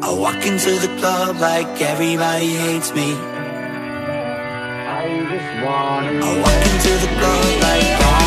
I walk into the club like everybody hates me. I walk into the club like